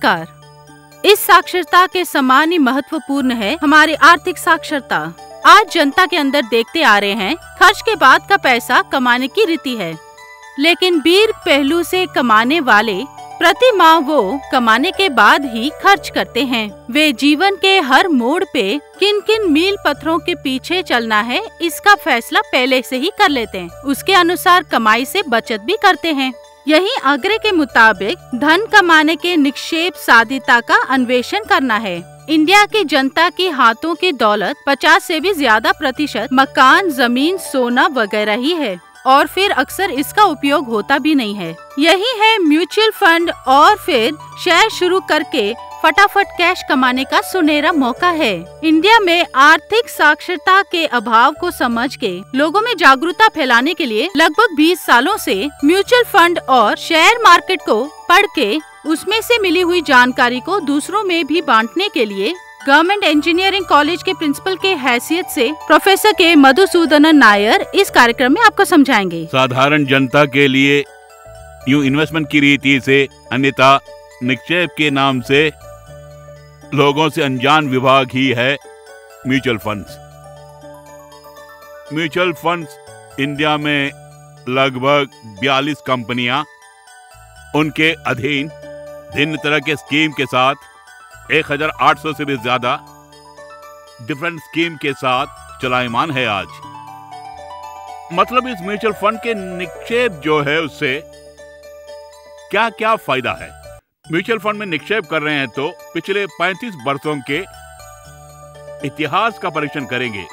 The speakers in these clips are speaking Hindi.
नमस्कार। इस साक्षरता के समान ही महत्वपूर्ण है हमारी आर्थिक साक्षरता। आज जनता के अंदर देखते आ रहे हैं खर्च के बाद का पैसा कमाने की रीति है, लेकिन बीर पहलू से कमाने वाले प्रति माह वो कमाने के बाद ही खर्च करते हैं। वे जीवन के हर मोड़ पे किन किन मील पत्थरों के पीछे चलना है इसका फैसला पहले से ही कर लेते हैं। उसके अनुसार कमाई से बचत भी करते हैं। यही आग्रह के मुताबिक धन कमाने के निक्षेप साध्यता का अन्वेषण करना है। इंडिया की जनता के हाथों की दौलत 50 से भी ज्यादा प्रतिशत मकान, जमीन, सोना वगैरह ही है और फिर अक्सर इसका उपयोग होता भी नहीं है। यही है म्यूचुअल फंड और फिर शेयर शुरू करके फटाफट कैश कमाने का सुनहरा मौका है। इंडिया में आर्थिक साक्षरता के अभाव को समझ के लोगों में जागरूकता फैलाने के लिए लगभग 20 सालों से म्यूचुअल फंड और शेयर मार्केट को पढ़ के उसमें से मिली हुई जानकारी को दूसरों में भी बांटने के लिए गवर्नमेंट इंजीनियरिंग कॉलेज के प्रिंसिपल के हैसियत से प्रोफेसर के मधुसूदनन नायर इस कार्यक्रम में आपको समझाएंगे। साधारण जनता के लिए यूं इन्वेस्टमेंट की रीति से, अन्यथा निक्षेप के नाम से लोगों से अनजान विभाग ही है mutual funds. Mutual funds India में लगभग 42 कंपनियां उनके अधीन भिन्न तरह के स्कीम के साथ 1800 से भी ज्यादा डिफरेंट स्कीम के साथ चलायमान है आज। मतलब इस म्यूचुअल फंड के निक्षेप जो है उससे क्या क्या फायदा है। म्यूचुअल फंड में निक्षेप कर रहे हैं तो पिछले 35 वर्षों के इतिहास का परीक्षण करेंगे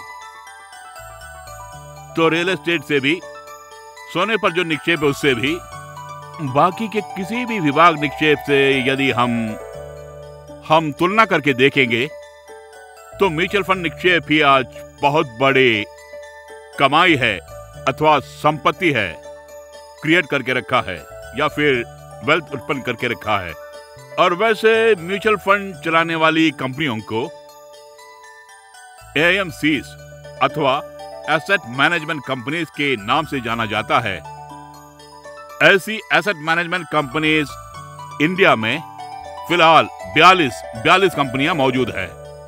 तो रियल एस्टेट से भी, सोने पर जो निक्षेप है उससे भी, बाकी के किसी भी विभाग निक्षेप से यदि हम तुलना करके देखेंगे तो म्यूचुअल फंड निक्षेप ही आज बहुत बड़े कमाई है अथवा संपत्ति है क्रिएट करके रखा है या फिर वेल्थ उत्पन्न करके रखा है। और वैसे म्यूचुअल फंड चलाने वाली कंपनियों को AMCs अथवा एसेट मैनेजमेंट कंपनीज के नाम से जाना जाता है। ऐसी एसेट मैनेजमेंट कंपनीज इंडिया में फिलहाल 42 कंपनियां मौजूद है।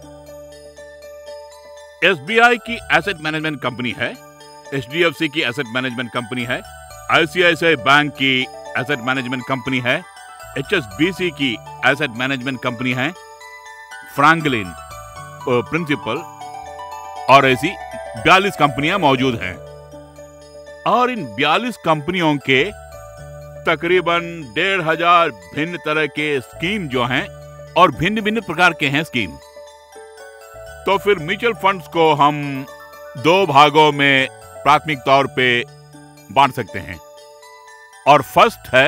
SBI की एसेट मैनेजमेंट कंपनी है, HDFC की एसेट मैनेजमेंट कंपनी है, ICICI बैंक की एसेट मैनेजमेंट कंपनी है, HSBC की एसेट मैनेजमेंट कंपनी है, फ्रैंकलिन, प्रिंसिपल और ऐसी 42 कंपनियां मौजूद हैं। और इन 42 कंपनियों के तकरीबन 1500 भिन्न तरह के स्कीम जो हैं और भिन्न भिन्न प्रकार के हैं स्कीम। तो फिर म्यूचुअल फंड्स को हम दो भागों में प्राथमिक तौर पे बांट सकते हैं। और फर्स्ट है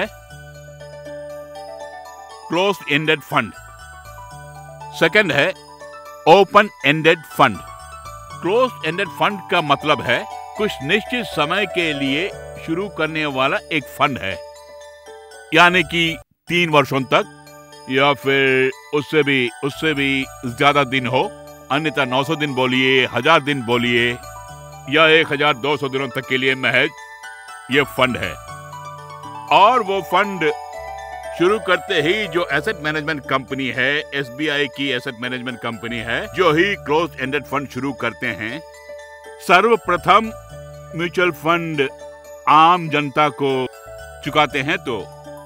क्लोज एंडेड फंड, सेकंड है open ended fund. Close ended fund का मतलब है कुछ निश्चित समय के लिए शुरू करने वाला एक फंड है, यानी कि 3 वर्षों तक या फिर उससे भी ज्यादा दिन हो, अन्यथा 900 दिन बोलिए, 1000 दिन बोलिए या 1200 दिनों तक के लिए महज ये फंड है। और वो फंड शुरू करते ही जो एसेट मैनेजमेंट कंपनी है, SBI की एसेट मैनेजमेंट कंपनी है, जो ही क्लोज एंडेड फंड शुरू करते हैं, सर्वप्रथम म्यूचुअल फंड आम जनता को चुकाते हैं तो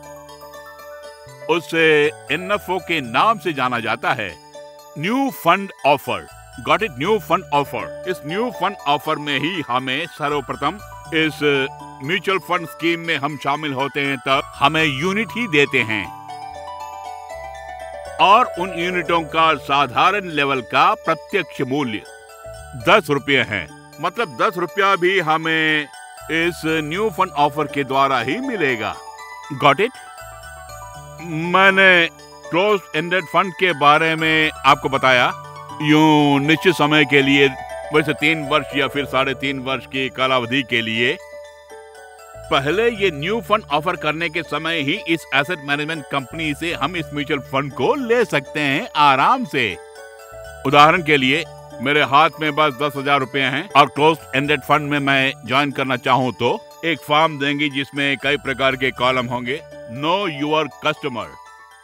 उसे NFO के नाम से जाना जाता है, new fund offer. Got it? New fund offer. इस न्यू फंड ऑफर में ही हमें सर्वप्रथम इस म्यूचुअल फंड स्कीम में हम शामिल होते हैं तब हमें यूनिट ही देते हैं और उन यूनिटों का साधारण लेवल का प्रत्यक्ष मूल्य 10 रुपये है। मतलब 10 रुपया भी हमें इस न्यू फंड ऑफर के द्वारा ही मिलेगा। Got it? मैंने क्लोज एंडेड फंड के बारे में आपको बताया। यूं निश्चित समय के लिए, वैसे 3 वर्ष या फिर 3.5 वर्ष की कालावधि के लिए, पहले ये न्यू फंड ऑफर करने के समय ही इस एसेट मैनेजमेंट कंपनी से हम इस म्यूचुअल फंड को ले सकते हैं आराम से। उदाहरण के लिए मेरे हाथ में बस 10,000 रुपए हैं और क्लोज एंडेड फंड में मैं ज्वाइन करना चाहूँ तो एक फॉर्म देंगी जिसमें कई प्रकार के कॉलम होंगे। Know your customer,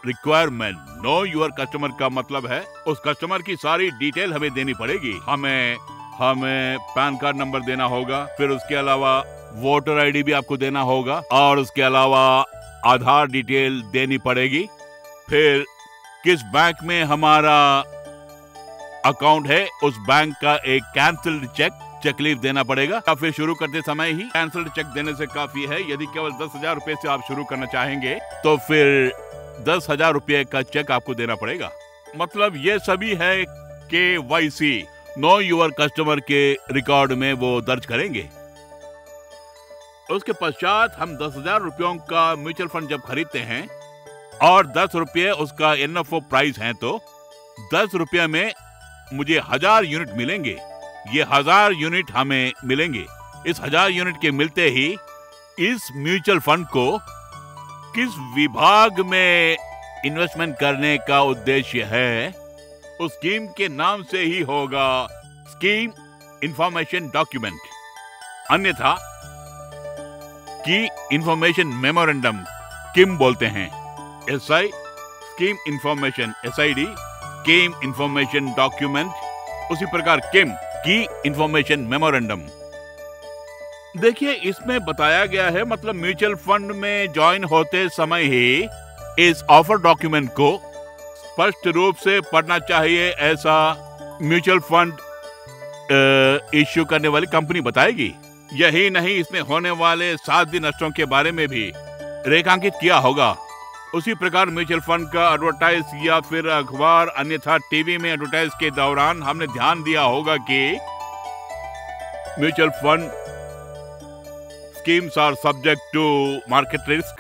requirement. Know your customer का मतलब है उस कस्टमर की सारी डिटेल हमें देनी पड़ेगी। हमें पैन कार्ड नंबर देना होगा, फिर उसके अलावा वोटर आईडी भी आपको देना होगा, और उसके अलावा आधार डिटेल देनी पड़ेगी। फिर किस बैंक में हमारा अकाउंट है उस बैंक का एक कैंसल्ड चेक लीफ देना पड़ेगा, या फिर शुरू करते समय ही कैंसल्ड चेक देने से काफी है। यदि केवल 10,000 रुपए से आप शुरू करना चाहेंगे तो फिर 10,000 रुपए का चेक आपको देना पड़ेगा। मतलब ये सभी है KYC, नो योर कस्टमर के रिकॉर्ड में वो दर्ज करेंगे। उसके पश्चात हम 10,000 रुपयों का म्यूचुअल फंड जब खरीदते हैं और 10 रुपये उसका NFO प्राइस है, तो 10 रुपये में मुझे 1000 यूनिट मिलेंगे। ये 1000 यूनिट हमें मिलेंगे। इस 1000 यूनिट के मिलते ही इस म्यूचुअल फंड को किस विभाग में इन्वेस्टमेंट करने का उद्देश्य है, उस स्कीम के नाम से ही होगा स्कीम इंफॉर्मेशन डॉक्यूमेंट, अन्यथा की इंफॉर्मेशन मेमोरेंडम किम बोलते हैं। SI scheme information, SID scheme information document, उसी प्रकार किम की इंफॉर्मेशन मेमोरेंडम। देखिए इसमें बताया गया है, मतलब म्यूचुअल फंड में ज्वाइन होते समय ही इस ऑफर डॉक्यूमेंट को स्पष्ट रूप से पढ़ना चाहिए, ऐसा म्यूचुअल फंड इश्यू करने वाली कंपनी बताएगी। यही नहीं, इसमें होने वाले 7 दिन नष्टों के बारे में भी रेखांकित किया होगा। उसी प्रकार म्यूचुअल फंड का एडवर्टाइज या फिर अखबार अन्यथा टीवी में एडवर्टाइज के दौरान हमने ध्यान दिया होगा कि mutual fund schemes are subject to market risk.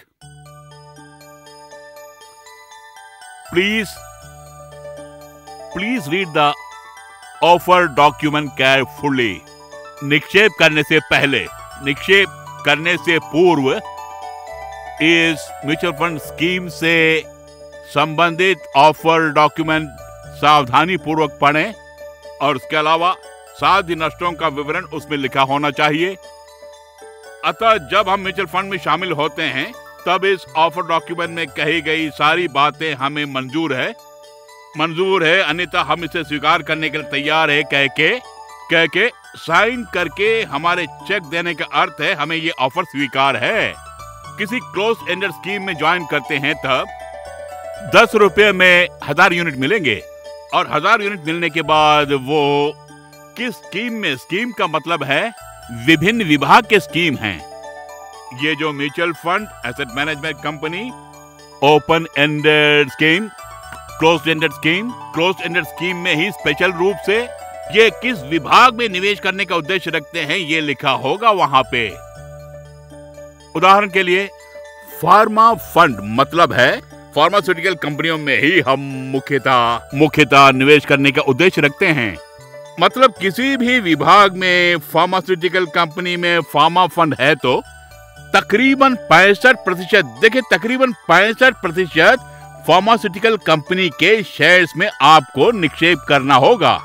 Please read the offer document carefully. निक्षेप करने से पहले, निक्षेप करने से पूर्व इस म्यूचुअल फंड स्कीम से संबंधित ऑफर डॉक्यूमेंट सावधानी पूर्वक पढ़ें, और उसके अलावा 7 दिन नष्टों का विवरण उसमें लिखा होना चाहिए। अतः जब हम म्यूचुअल फंड में शामिल होते हैं तब इस ऑफर डॉक्यूमेंट में कही गई सारी बातें हमें मंजूर है, अन्यथा हम इसे स्वीकार करने के लिए तैयार है कह के साइन करके हमारे चेक देने का अर्थ है हमें ये ऑफर स्वीकार है। किसी क्लोज एंडेड स्कीम में ज्वाइन करते हैं तब 10 रुपये में 1000 यूनिट मिलेंगे, और 1000 यूनिट मिलने के बाद वो किस स्कीम में, स्कीम का मतलब है विभिन्न विभाग के स्कीम हैं। ये जो mutual fund, asset management company, open ended scheme, close ended scheme में ही स्पेशल रूप से ये किस विभाग में निवेश करने का उद्देश्य रखते हैं ये लिखा होगा वहां पे। उदाहरण के लिए फार्मा फंड मतलब है फार्मास्यूटिकल कंपनियों में ही हम मुख्यतः निवेश करने का उद्देश्य रखते हैं। मतलब किसी भी विभाग में फार्मास्यूटिकल कंपनी में फार्मा फंड है तो तकरीबन 65%, देखिए तकरीबन 65% फार्मास्यूटिकल कंपनी के शेयर्स में आपको निक्षेप करना होगा।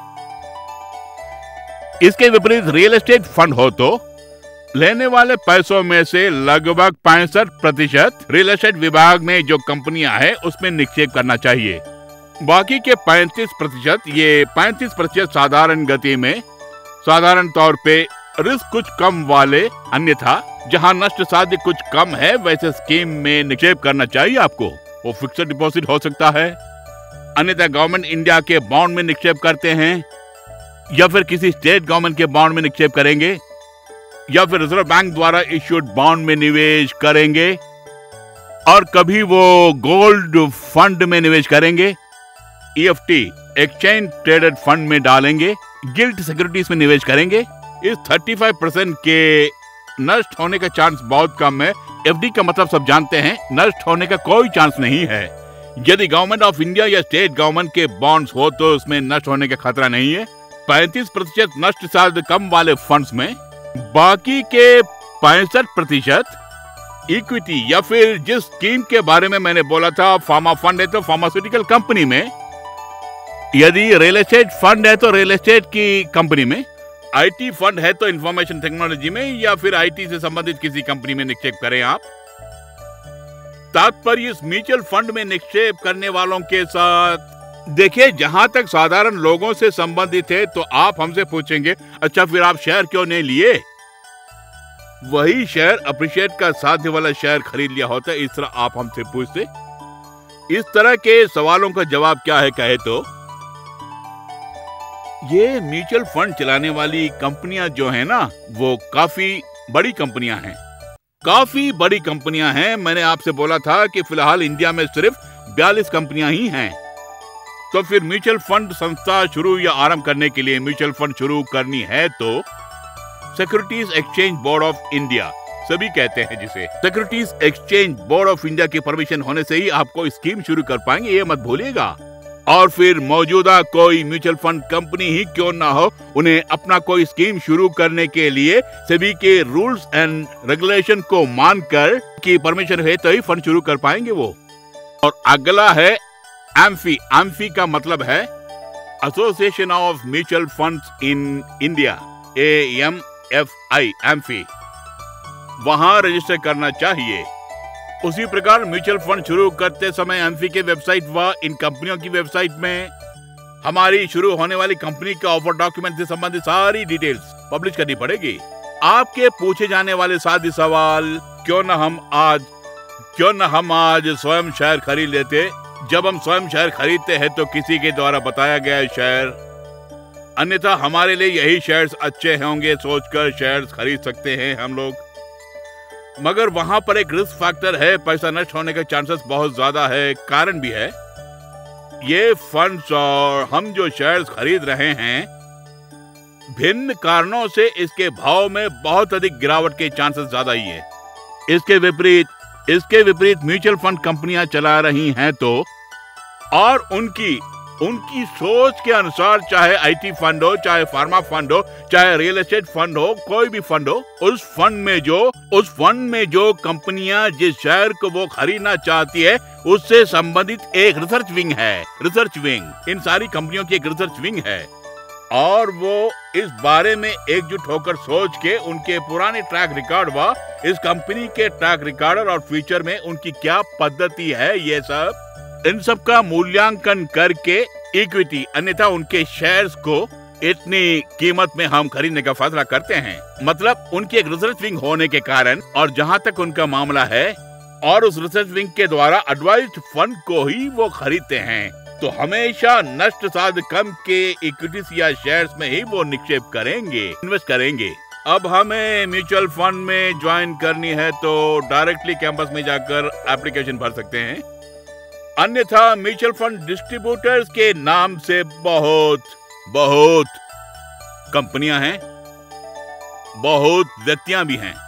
इसके विपरीत रियल एस्टेट फंड हो तो लेने वाले पैसों में से लगभग 65% रियल एस्टेट विभाग में जो कंपनियां हैं उसमें निक्षेप करना चाहिए। बाकी के 35%, ये 35% साधारण गति में, साधारण तौर पे रिस्क कुछ कम वाले, अन्यथा जहां नष्ट साध्य कुछ कम है वैसे स्कीम में निक्षेप करना चाहिए आपको। वो फिक्स्ड डिपॉजिट हो सकता है, अन्यथा गवर्नमेंट इंडिया के बॉन्ड में निक्षेप करते हैं, या फिर किसी स्टेट गवर्नमेंट के बॉन्ड में निक्षेप करेंगे, या फिर रिजर्व बैंक द्वारा इश्यूड बॉन्ड में निवेश करेंगे, और कभी वो गोल्ड फंड में निवेश करेंगे, EFT एक्सचेंज ट्रेडेड फंड में डालेंगे, गिल्ट सिक्योरिटीज में निवेश करेंगे। इस 35% के नष्ट होने का चांस बहुत कम है। FD का मतलब सब जानते हैं, नष्ट होने का कोई चांस नहीं है। यदि गवर्नमेंट ऑफ इंडिया या स्टेट गवर्नमेंट के बॉन्ड्स हो तो उसमें नष्ट होने का खतरा नहीं है। 35% नष्ट साध्य कम वाले फंड्स में, बाकी के 65% इक्विटी या फिर जिस स्कीम के बारे में मैंने बोला था, फार्मा फंड है तो फार्मास्यूटिकल कंपनी में, यदि रियल एस्टेट फंड है तो रियल एस्टेट की कंपनी में, IT फंड है तो इंफॉर्मेशन टेक्नोलॉजी में, या फिर IT से संबंधित किसी कंपनी में निक्षेप करें आप। तात्पर्य इस म्यूचुअल फंड में निक्षेप करने वालों के साथ। देखिए, जहां तक साधारण लोगों से संबंधित है तो आप हमसे पूछेंगे, अच्छा फिर आप शेयर क्यों नहीं लिए? वही शेयर अप्रिशिएट का साध्य वाला शेयर खरीद लिया होता, इस तरह आप हमसे पूछते। इस तरह के सवालों का जवाब क्या है कहे तो, ये म्यूचुअल फंड चलाने वाली कंपनियां जो है ना, वो काफी बड़ी कंपनियां हैं, काफी बड़ी कंपनियां हैं। मैंने आपसे बोला था कि फिलहाल इंडिया में सिर्फ 42 कंपनियां ही हैं। तो फिर म्यूचुअल फंड संस्था शुरू या आरंभ करने के लिए म्यूचुअल फंड शुरू करनी है तो securities exchange board of India, सभी कहते हैं जिसे, securities exchange board of India की परमिशन होने से ही आप कोई स्कीम शुरू कर पाएंगे, ये मत भूलिएगा। और फिर मौजूदा कोई म्यूचुअल फंड कंपनी ही क्यों ना हो, उन्हें अपना कोई स्कीम शुरू करने के लिए सभी के रूल्स एंड रेगुलेशन को मानकर की परमिशन है तो ही फंड शुरू कर पाएंगे वो। और अगला है एम्फी। एम्फी का मतलब है association of mutual funds in India, AMFI, AMFI. वहां रजिस्टर करना चाहिए। उसी प्रकार म्यूचुअल फंड शुरू करते समय एम्फी के वेबसाइट व इन कंपनियों की वेबसाइट में हमारी शुरू होने वाली कंपनी का ऑफर डॉक्यूमेंट से संबंधित सारी डिटेल्स पब्लिश करनी पड़ेगी। आपके पूछे जाने वाले सादे सवाल, क्यों न हम आज स्वयं शेयर खरीद लेते। जब हम स्वयं शेयर खरीदते हैं तो किसी के द्वारा बताया गया शेयर, अन्यथा हमारे लिए यही शेयर्स अच्छे होंगे सोचकर शेयर्स खरीद सकते हैं हम लोग। मगर वहां पर एक रिस्क फैक्टर है, पैसा नष्ट होने के चांसेस बहुत ज्यादा है। कारण भी है, ये फंड्स और हम जो शेयर्स खरीद रहे हैं, भिन्न कारणों से इसके भाव में बहुत अधिक गिरावट के चांसेस ज्यादा ही है। इसके विपरीत म्यूचुअल फंड कंपनियां चला रही हैं तो, और उनकी सोच के अनुसार, चाहे आईटी फंड हो, चाहे फार्मा फंड हो, चाहे रियल एस्टेट फंड हो, कोई भी फंड हो, उस फंड में जो कंपनियां जिस शेयर को वो खरीदना चाहती है उससे संबंधित एक रिसर्च विंग, इन सारी कंपनियों की एक रिसर्च विंग है। और वो इस बारे में एकजुट होकर सोच के उनके पुराने ट्रैक रिकॉर्ड व इस कंपनी के ट्रैक रिकॉर्ड और फ्यूचर में उनकी क्या पद्धति है, ये सब, इन सब का मूल्यांकन करके इक्विटी, अन्यथा उनके शेयर्स को इतनी कीमत में हम खरीदने का फैसला करते हैं। मतलब उनकी एक रिसर्च विंग होने के कारण, और जहां तक उनका मामला है, और उस रिसर्च विंग के द्वारा एडवाइज्ड फंड को ही वो खरीदते हैं, तो हमेशा नष्ट साध कम के इक्विटीज या शेयर्स में ही वो निक्षेप करेंगे, इन्वेस्ट करेंगे। अब हमें म्यूचुअल फंड में ज्वाइन करनी है तो डायरेक्टली कैंपस में जाकर एप्लीकेशन भर सकते हैं, अन्यथा म्यूचुअल फंड डिस्ट्रीब्यूटर्स के नाम से बहुत कंपनियां हैं, बहुत व्यक्तियां भी हैं।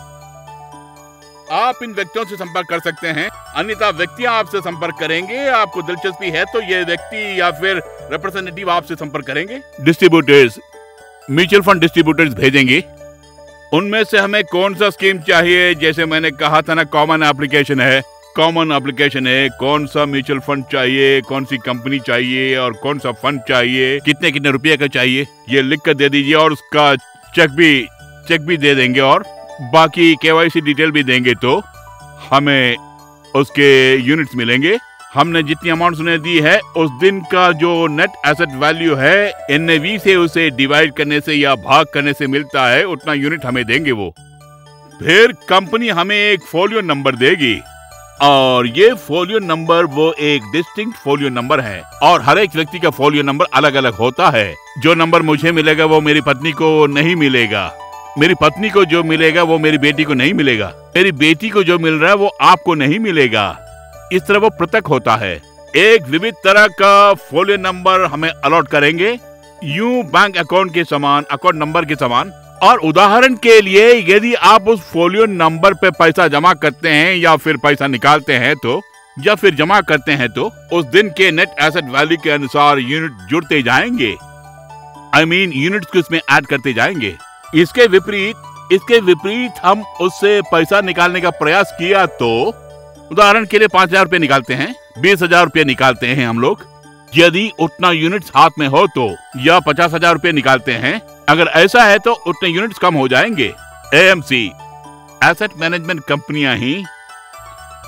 आप इन व्यक्तियों से संपर्क कर सकते हैं, अन्यथा व्यक्तियां आपसे संपर्क करेंगे। आपको दिलचस्पी है तो ये व्यक्ति या फिर रिप्रेजेंटेटिव आपसे संपर्क करेंगे। डिस्ट्रीब्यूटर्स, म्यूचुअल फंड डिस्ट्रीब्यूटर्स भेजेंगे। उनमें से हमें कौन सा स्कीम चाहिए, जैसे मैंने कहा था ना, कॉमन एप्लीकेशन है, कौन सा म्यूचुअल फंड चाहिए, कौन सी कंपनी चाहिए और कौन सा फंड चाहिए, कितने रुपए का चाहिए, ये लिख कर दे दीजिए। और उसका चेक भी दे देंगे और बाकी KYC डिटेल भी देंगे तो हमें उसके यूनिट्स मिलेंगे। हमने जितनी अमाउंट उन्हें दी है उस दिन का जो नेट एसेट वैल्यू है, NAV से उसे डिवाइड करने से या भाग करने से मिलता है, उतना यूनिट हमें देंगे वो। फिर कंपनी हमें एक फोलियो नंबर देगी, और ये फोलियो नंबर वो एक डिस्टिंक्ट फोलियो नंबर है, और हर एक व्यक्ति का फोलियो नंबर अलग अलग होता है। जो नंबर मुझे मिलेगा वो मेरी पत्नी को नहीं मिलेगा, मेरी पत्नी को जो मिलेगा वो मेरी बेटी को नहीं मिलेगा, मेरी बेटी को जो मिल रहा है वो आपको नहीं मिलेगा। इस तरह वो पृथक होता है। एक विविध तरह का फोलियो नंबर हमें अलॉट करेंगे, यूं बैंक अकाउंट के समान, अकाउंट नंबर के समान। और उदाहरण के लिए, यदि आप उस फोलियो नंबर पे पैसा जमा करते हैं या फिर पैसा निकालते हैं तो, या फिर जमा करते हैं तो उस दिन के नेट एसेट वैल्यू के अनुसार यूनिट जुड़ते जाएंगे, यूनिट्स को इसमें ऐड करते जाएंगे। इसके विपरीत हम उससे पैसा निकालने का प्रयास किया तो, उदाहरण के लिए 5,000 रुपए निकालते हैं, 20,000 रुपए निकालते हैं हम लोग, यदि उतना यूनिट्स हाथ में हो तो, या 50,000 रुपए निकालते हैं, अगर ऐसा है तो उतने यूनिट्स कम हो जाएंगे। AMC, एसेट मैनेजमेंट कंपनियां ही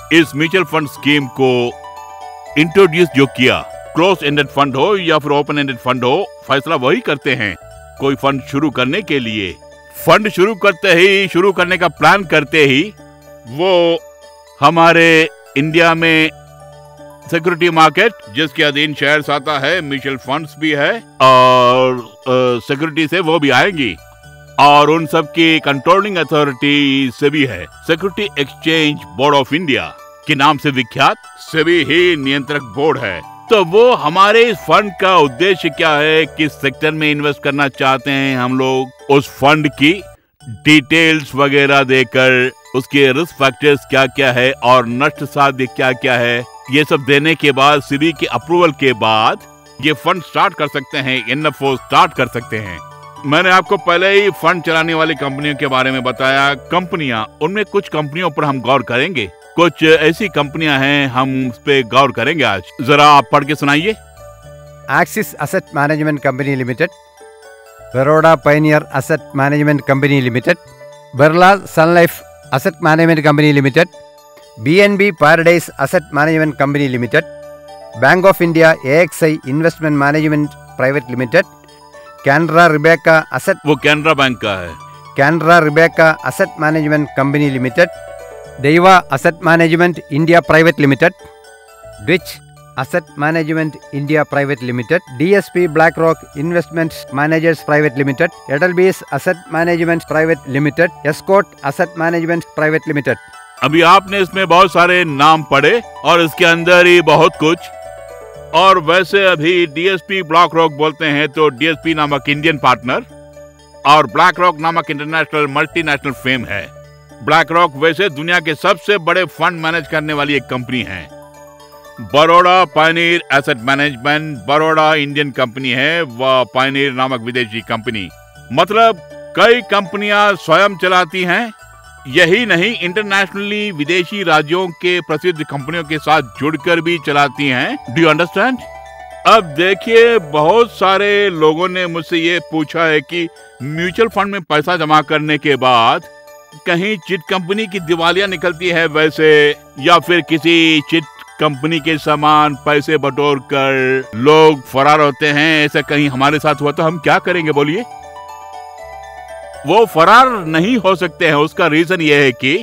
इस म्यूचुअल फंड स्कीम को इंट्रोड्यूस जो किया, क्लोज एंडेड फंड हो या फिर ओपन एंडेड फंड हो, फैसला वही करते हैं। कोई फंड शुरू करने के लिए, फंड शुरू करने का प्लान करते ही वो हमारे इंडिया में सिक्योरिटी मार्केट, जिसके अधीन शेयर्स आता है, म्यूचुअल फंड्स भी है और सिक्योरिटी से वो भी आएंगी और उन सब की कंट्रोलिंग अथॉरिटी सेबी है। Security exchange board of India के नाम से विख्यात सेबी ही नियंत्रक बोर्ड है। तो वो हमारे इस फंड का उद्देश्य क्या है, किस सेक्टर में इन्वेस्ट करना चाहते हैं हम लोग, उस फंड की डिटेल्स वगैरह देकर, उसके रिस्क फैक्टर्स क्या क्या है और नष्ट साध्य क्या क्या है, ये सब देने के बाद सेबी के अप्रूवल के बाद ये फंड स्टार्ट कर सकते हैं, एनएफओ स्टार्ट कर सकते हैं। मैंने आपको पहले ही फंड चलाने वाली कंपनियों के बारे में बताया। कंपनियां, उनमें कुछ कंपनियों पर हम गौर करेंगे, कुछ ऐसी कंपनियां हैं हम उस पे गौर करेंगे आज। जरा आप पढ़ के सुनाइए। Axis asset management company limited, Baroda Pioneer asset management company limited, Birla Sun Life asset management company limited, BNB Paradise asset management company limited, bank of India AXI investment management private limited, Canara Robeco asset, वो कैनरा बैंक का है, Canara Robeco asset management company limited, Daiwa asset management India private limited, Deutsche asset management India private limited, DSP BlackRock investment managers private limited, एडलबीस asset management private limited, Escort asset management private limited. अभी आपने इसमें बहुत सारे नाम पढ़े और इसके अंदर ही बहुत कुछ। और वैसे अभी DSP ब्लैक रॉक बोलते हैं तो DSP नामक इंडियन पार्टनर और ब्लैक रॉक नामक इंटरनेशनल मल्टीनेशनल फेम है। ब्लैक रॉक वैसे दुनिया के सबसे बड़े फंड मैनेज करने वाली एक कंपनी है। Baroda Pioneer asset management, Baroda Indian company है, वह पायनियर नामक विदेशी कंपनी, मतलब कई कंपनियां स्वयं चलाती हैं। यही नहीं, इंटरनेशनली विदेशी राज्यों के प्रसिद्ध कंपनियों के साथ जुड़कर भी चलाती हैं। Do you understand? अब देखिए, बहुत सारे लोगों ने मुझसे ये पूछा है कि म्यूचुअल फंड में पैसा जमा करने के बाद कहीं चिट कंपनी की दिवालिया निकलती है वैसे, या फिर किसी चिट कंपनी के समान पैसे बटोर कर लोग फरार होते हैं, ऐसा कहीं हमारे साथ हुआ तो हम क्या करेंगे बोलिए? वो फरार नहीं हो सकते हैं। उसका रीजन ये है कि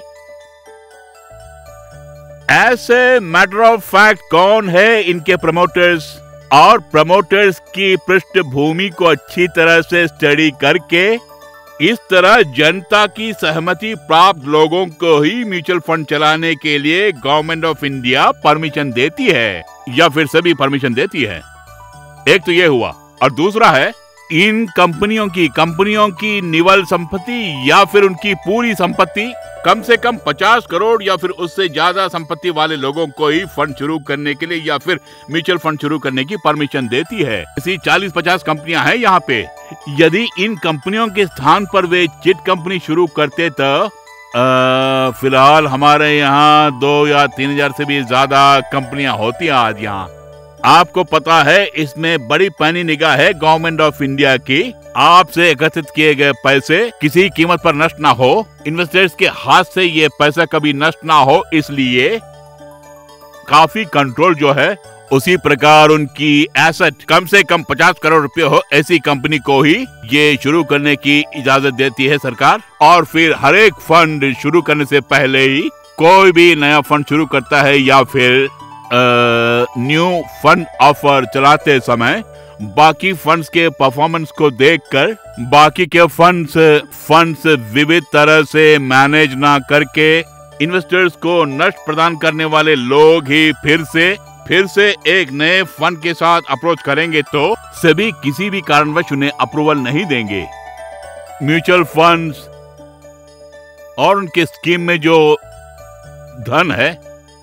ऐसे मैटर ऑफ फैक्ट कौन है इनके प्रमोटर्स, और प्रमोटर्स की पृष्ठभूमि को अच्छी तरह से स्टडी करके इस तरह जनता की सहमति प्राप्त लोगों को ही म्यूचुअल फंड चलाने के लिए गवर्नमेंट ऑफ इंडिया परमिशन देती है या फिर सभी परमिशन देती है। एक तो ये हुआ, और दूसरा है इन कंपनियों की निवल संपत्ति या फिर उनकी पूरी संपत्ति कम से कम 50 करोड़ या फिर उससे ज्यादा संपत्ति वाले लोगों को ही फंड शुरू करने के लिए या फिर म्यूचुअल फंड शुरू करने की परमिशन देती है। ऐसी 40-50 कंपनियां हैं यहाँ पे। यदि इन कंपनियों के स्थान पर वे चिट कंपनी शुरू करते तो फिलहाल हमारे यहाँ 2 या 3 हजार से भी ज्यादा कंपनियां होती हैं आज यहाँ। आपको पता है इसमें बड़ी पैनी निगाह है गवर्नमेंट ऑफ इंडिया की। आपसे एकत्रित किए गए पैसे किसी कीमत पर नष्ट ना हो, इन्वेस्टर्स के हाथ से ये पैसा कभी नष्ट ना हो, इसलिए काफी कंट्रोल जो है उसी प्रकार उनकी एसेट कम से कम 50 करोड़ रुपए हो, ऐसी कंपनी को ही ये शुरू करने की इजाजत देती है सरकार। और फिर हर एक फंड शुरू करने से पहले ही कोई भी नया फंड शुरू करता है या फिर न्यू फंड ऑफर चलाते समय बाकी फंड्स के परफॉर्मेंस को देखकर बाकी के फंड्स विविध तरह से मैनेज ना करके इन्वेस्टर्स को नष्ट प्रदान करने वाले लोग ही फिर से एक नए फंड के साथ अप्रोच करेंगे तो सभी किसी भी कारणवश उन्हें अप्रूवल नहीं देंगे। म्यूचुअल फंड्स और उनके स्कीम में जो धन है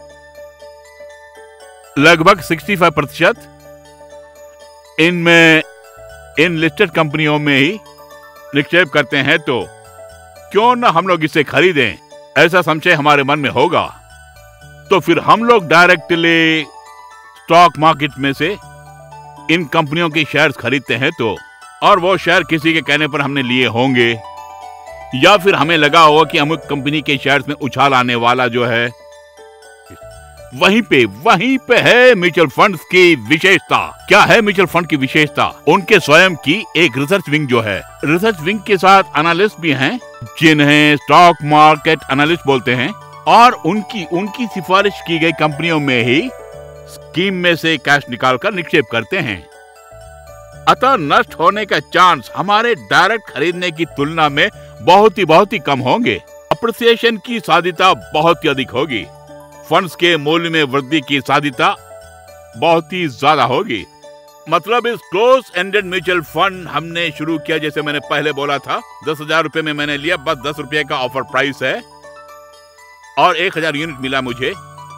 लगभग 65% इनमें इन लिस्टेड कंपनियों में ही निक्षेप करते हैं, तो क्यों ना हम लोग इसे खरीदें, ऐसा संशय हमारे मन में होगा। तो फिर हम लोग डायरेक्टली स्टॉक मार्केट में से इन कंपनियों के शेयर्स खरीदते हैं तो, और वो शेयर किसी के कहने पर हमने लिए होंगे या फिर हमें लगा होगा कि अमुक कंपनी के शेयर्स में उछाल आने वाला जो है, वहीं पे है म्यूचुअल फंड्स की विशेषता। क्या है म्यूचुअल फंड की विशेषता? उनके स्वयं की एक रिसर्च विंग जो है, रिसर्च विंग के साथ एनालिस्ट भी हैं जिन्हें स्टॉक मार्केट एनालिस्ट बोलते हैं, और उनकी सिफारिश की गई कंपनियों में ही स्कीम में से कैश निकालकर निक्षेप करते हैं। अतः नष्ट होने का चांस हमारे डायरेक्ट खरीदने की तुलना में बहुत ही कम होंगे। अप्रिसिएशन की साध्यता बहुत ही अधिक होगी। फंड्स के मूल्य में वृद्धि की साध्यता बहुत ही ज्यादा होगी। मतलब इस क्लोज एंडेड म्यूचुअल फंड हमने शुरू किया, जैसे मैंने पहले बोला था, 10,000 रुपए में मैंने लिया, बस 10 रुपए का ऑफर प्राइस है और 1,000 यूनिट मिला मुझे,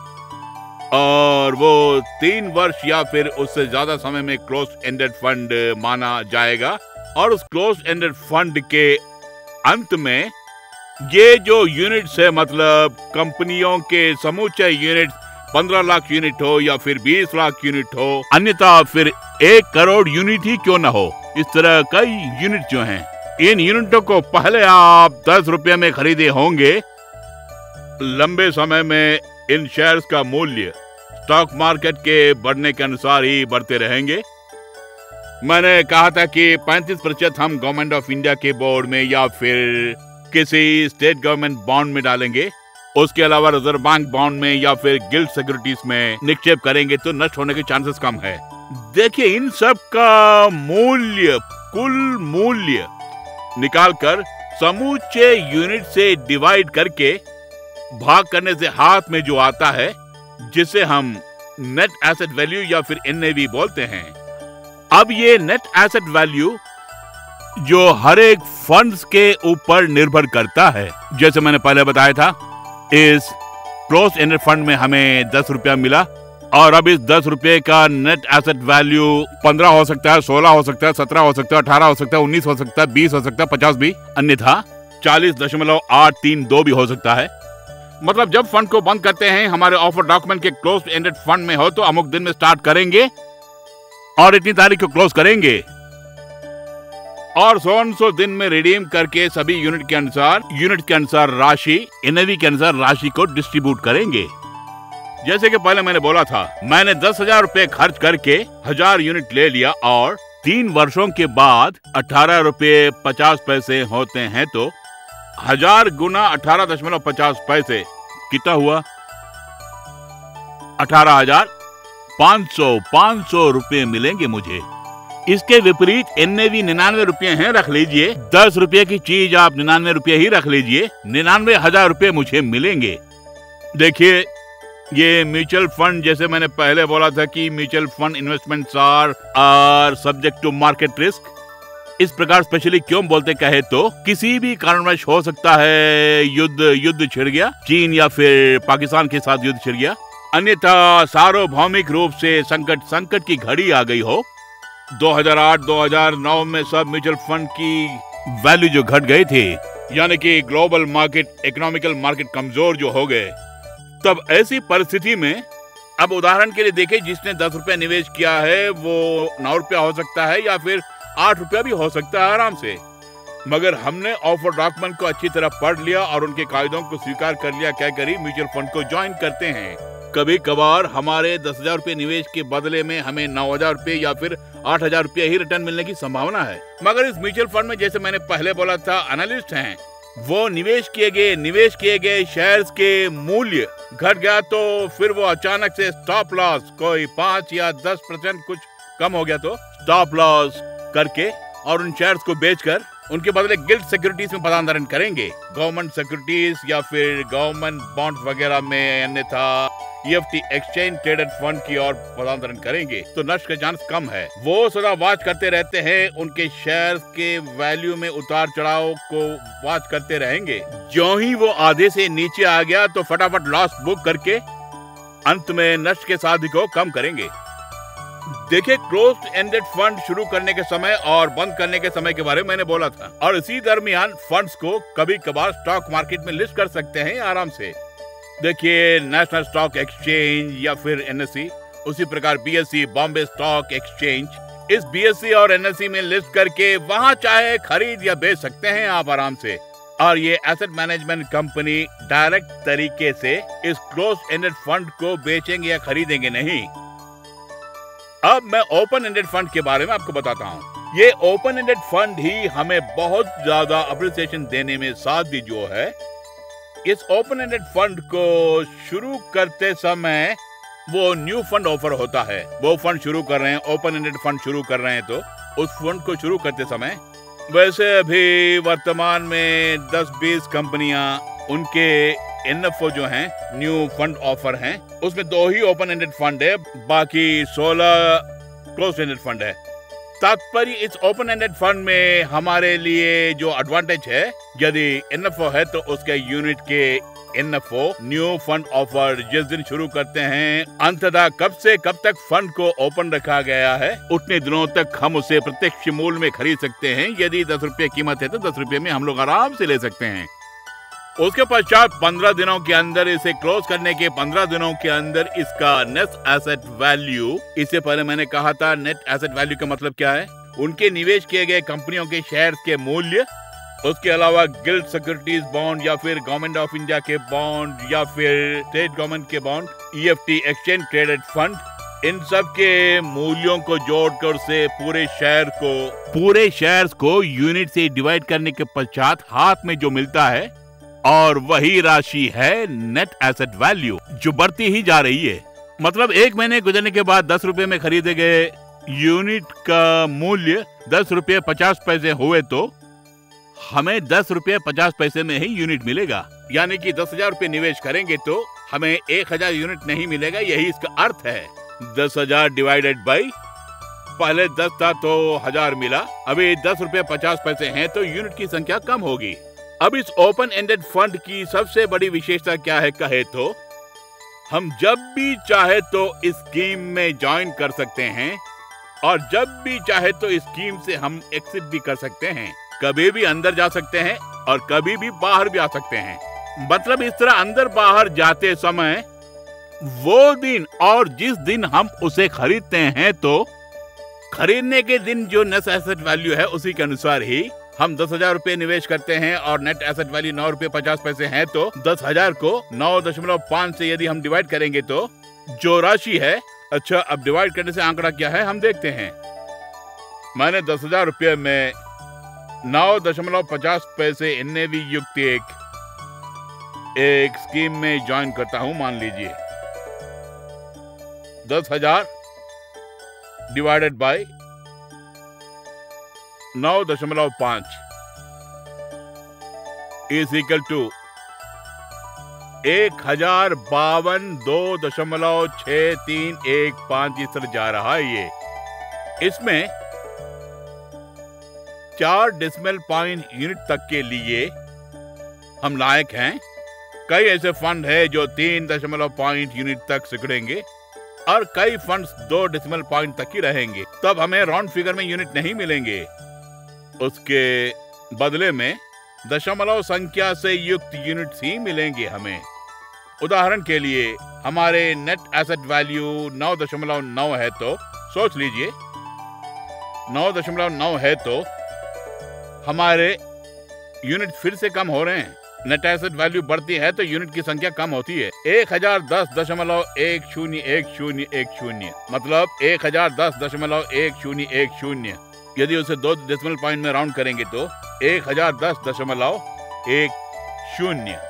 और वो 3 वर्ष या फिर उससे ज्यादा समय में क्लोज एंडेड फंड माना जाएगा। और उस क्लोज एंडेड फंड के अंत में ये जो यूनिट्स है, मतलब कंपनियों के समूचे यूनिट 15 लाख यूनिट हो या फिर 20 लाख यूनिट हो, अन्यथा फिर 1 करोड़ यूनिट ही क्यों ना हो, इस तरह कई यूनिट जो हैं, इन यूनिटों को पहले आप 10 रुपये में खरीदे होंगे। लंबे समय में इन शेयर्स का मूल्य स्टॉक मार्केट के बढ़ने के अनुसार ही बढ़ते रहेंगे। मैंने कहा था कि 35% हम गवर्नमेंट ऑफ इंडिया के बोर्ड में या फिर किसी स्टेट गवर्नमेंट बॉन्ड में डालेंगे। उसके अलावा रिजर्व बैंक बॉन्ड में या फिर गिल्ड सिक्योरिटीज में निक्षेप करेंगे तो नष्ट होने के चांसेस कम है। देखिए, इन सब का मूल्य, कुल मूल्य निकालकर समूचे यूनिट से डिवाइड करके भाग करने से हाथ में जो आता है, जिसे हम नेट एसेट वैल्यू या फिर एनएवी बोलते हैं। अब ये नेट एसेट वैल्यू जो हर एक फंड्स के ऊपर निर्भर करता है, जैसे मैंने पहले बताया था, इस क्लोज एंडेड फंड में हमें 10 रुपया मिला, और अब इस 10 रुपये का नेट एसेट वैल्यू 15 हो सकता है, 16 हो सकता है, 17 हो सकता है, 18 हो सकता है, 19 हो सकता है, 20 हो सकता है, 50 भी, अन्यथा 40.832 भी हो सकता है। मतलब जब फंड को बंद करते हैं, हमारे ऑफर डॉक्यूमेंट के क्लोज एंडेड फंड में हो तो अमुक दिन में स्टार्ट करेंगे और इतनी तारीख को क्लोज करेंगे, और 100 दिन में रिडीम करके सभी यूनिट के अनुसार राशि, एनएवी के अनुसार राशि को डिस्ट्रीब्यूट करेंगे। जैसे कि पहले मैंने बोला था, मैंने 10,000 रुपए खर्च करके 1000 यूनिट ले लिया, और 3 वर्षों के बाद 18 रुपए 50 पैसे होते हैं, तो 1000 गुना 18.50 पैसे कितना हुआ? 18,500 रुपए मिलेंगे मुझे। इसके विपरीत एनएवी 99 रुपए हैं, रख लीजिए। 10 रुपए की चीज आप 99 रुपए ही रख लीजिए, 99,000 रुपए मुझे मिलेंगे। देखिए, ये म्यूचुअल फंड, जैसे मैंने पहले बोला था कि mutual fund investments are subject to market risk. इस प्रकार स्पेशली क्यों बोलते कहे तो किसी भी कारणवश हो सकता है युद्ध छिड़ गया, चीन या फिर पाकिस्तान के साथ युद्ध छिड़ गया, अन्यथा सार्वभौमिक रूप से संकट की घड़ी आ गई हो। 2008-2009 में सब म्यूचुअल फंड की वैल्यू जो घट गए थे, यानी कि ग्लोबल मार्केट, इकोनॉमिकल मार्केट कमजोर जो हो गए, तब ऐसी परिस्थिति में अब उदाहरण के लिए देखें, जिसने 10 रुपया निवेश किया है वो 9 रुपया हो सकता है या फिर 8 रुपया भी हो सकता है आराम से। मगर हमने ऑफर डॉक्यूमेंट को अच्छी तरह पढ़ लिया और उनके कायदों को स्वीकार कर लिया, क्या करी, म्यूचुअल फंड को ज्वाइन करते हैं। कभी कभार हमारे 10,000 रुपए निवेश के बदले में हमें 9,000 रुपए या फिर 8,000 रुपए ही रिटर्न मिलने की संभावना है। मगर इस म्यूचुअल फंड में, जैसे मैंने पहले बोला था, एनालिस्ट हैं, वो निवेश किए गए शेयर्स के मूल्य घट गया तो फिर वो अचानक से स्टॉप लॉस, कोई 5 या 10% कुछ कम हो गया तो स्टॉप लॉस करके और उन शेयर्स को बेचकर उनके बदले गिल्ड सिक्योरिटीज में पदांतरण करेंगे, गवर्नमेंट सिक्योरिटीज या फिर गवर्नमेंट बॉन्ड्स वगैरह में, अन्यथा EFT एक्सचेंज ट्रेडेड फंड की ओर पदांतरण करेंगे, तो नष्ट का चांस कम है। वो सदा वॉच करते रहते हैं, उनके शेयर्स के वैल्यू में उतार चढ़ाव को वॉच करते रहेंगे। जो ही वो आधे से नीचे आ गया तो फटाफट लॉस बुक करके अंत में नष्ट के साध्य को कम करेंगे। देखिए, क्लोज्ड एंडेड फंड शुरू करने के समय और बंद करने के समय के बारे में मैंने बोला था, और इसी दरमियान फंड्स को कभी कभार स्टॉक मार्केट में लिस्ट कर सकते हैं आराम से। देखिए, नेशनल स्टॉक एक्सचेंज या फिर NSE, उसी प्रकार BSE, बॉम्बे स्टॉक एक्सचेंज, इस BSE और NSE में लिस्ट करके वहां चाहे खरीद या बेच सकते हैं आप आराम से। और ये एसेट मैनेजमेंट कंपनी डायरेक्ट तरीके से इस क्लोज एंडेड फंड को बेचेंगे या खरीदेंगे नहीं। अब मैं ओपन एंडेड फंड के बारे में आपको बताता हूँ। ये ओपन एंडेड फंड ही हमें बहुत ज्यादा अप्रिसिएशन देने में साथ दी जो है। इस ओपन एंडेड फंड को शुरू करते समय वो न्यू फंड ऑफर होता है। वो फंड शुरू कर रहे हैं, ओपन एंडेड फंड शुरू कर रहे हैं, तो उस फंड को शुरू करते समय वैसे अभी वर्तमान में 10-20 कंपनियां उनके एनएफओ जो हैं, न्यू फंड ऑफर हैं, उसमें 2 ही ओपन एंडेड फंड है, बाकी 16 क्लोज एंडेड फंड है। तात्पर्य इस ओपन एंडेड फंड में हमारे लिए जो एडवांटेज है, यदि एनएफओ है तो उसके यूनिट के एनएफओ न्यू फंड ऑफर जिस दिन शुरू करते हैं, अंततः कब से कब तक फंड को ओपन रखा गया है उतने दिनों तक हम उसे प्रत्यक्ष मूल्य में खरीद सकते हैं। यदि 10 रुपये कीमत है तो 10 रुपये में हम लोग आराम से ले सकते हैं। उसके पश्चात 15 दिनों के अंदर, इसे क्लोज करने के 15 दिनों के अंदर इसका नेट एसेट वैल्यू, इससे पहले मैंने कहा था नेट एसेट वैल्यू का मतलब क्या है, उनके निवेश किए गए कंपनियों के शेयर्स के मूल्य, उसके अलावा गिल्ड सिक्योरिटीज बॉन्ड या फिर गवर्नमेंट ऑफ इंडिया के बॉन्ड या फिर स्टेट गवर्नमेंट के bond, EFT exchange traded fund, इन सब के मूल्यों को जोड़कर से पूरे शेयर्स को यूनिट से डिवाइड करने के पश्चात हाथ में जो मिलता है, और वही राशि है नेट एसेट वैल्यू, जो बढ़ती ही जा रही है। मतलब 1 महीने गुजरने के बाद 10 रुपए में खरीदे गए यूनिट का मूल्य 10 रुपये 50 पैसे हुए तो हमें 10 रुपये 50 पैसे में ही यूनिट मिलेगा। यानी कि 10,000 रुपये निवेश करेंगे तो हमें 1,000 यूनिट नहीं मिलेगा, यही इसका अर्थ है। 10,000 डिवाइडेड बाई, पहले 10 था तो 1000 मिला, अभी 10 रुपये 50 पैसे हैं तो यूनिट की संख्या कम होगी। अब इस ओपन एंडेड फंड की सबसे बड़ी विशेषता क्या है कहे तो, हम जब भी चाहे तो इस स्कीम में ज्वाइन कर सकते हैं और जब भी चाहे तो इस स्कीम से हम एग्जिट भी कर सकते हैं। कभी भी अंदर जा सकते हैं और कभी भी बाहर भी आ सकते हैं। मतलब इस तरह अंदर बाहर जाते समय वो दिन और जिस दिन हम उसे खरीदते हैं, तो खरीदने के दिन जो नेट एसेट वैल्यू है उसी के अनुसार ही हम 10,000 रुपये निवेश करते हैं और नेट एसेट वैल्यू 9 रुपये 50 पैसे है, तो 10,000 को 9.5 से यदि हम डिवाइड करेंगे तो जो राशि है, अच्छा अब डिवाइड करने से आंकड़ा क्या है हम देखते हैं। मैंने 10,000 रुपये में 9.50 पैसे NAV युक्त एक स्कीम में ज्वाइन करता हूं। मान लीजिए 10,000 divided by 9.5 is equal to 1052.26315 इस तरह जा रहा है। ये इसमें 4 डेसिमल पॉइंट यूनिट तक के लिए हम लायक हैं। कई ऐसे फंड है जो 3 दशमलव पॉइंट यूनिट तक सिकुड़ेंगे और कई फंड्स 2 डेसिमल पॉइंट तक ही रहेंगे, तब हमें राउंड फिगर में यूनिट नहीं मिलेंगे। उसके बदले में दशमलव संख्या से युक्त यूनिट्स ही मिलेंगे हमें। उदाहरण के लिए हमारे नेट एसेट वैल्यू 9.9 है, तो सोच लीजिए 9.9 है तो हमारे यूनिट फिर से कम हो रहे हैं। नेट एसेट वैल्यू बढ़ती है तो यूनिट की संख्या कम होती है। 1010.101010 मतलब 1010.1010। यदि उसे 2 डेसिमल पॉइंट में राउंड करेंगे तो 1010.10।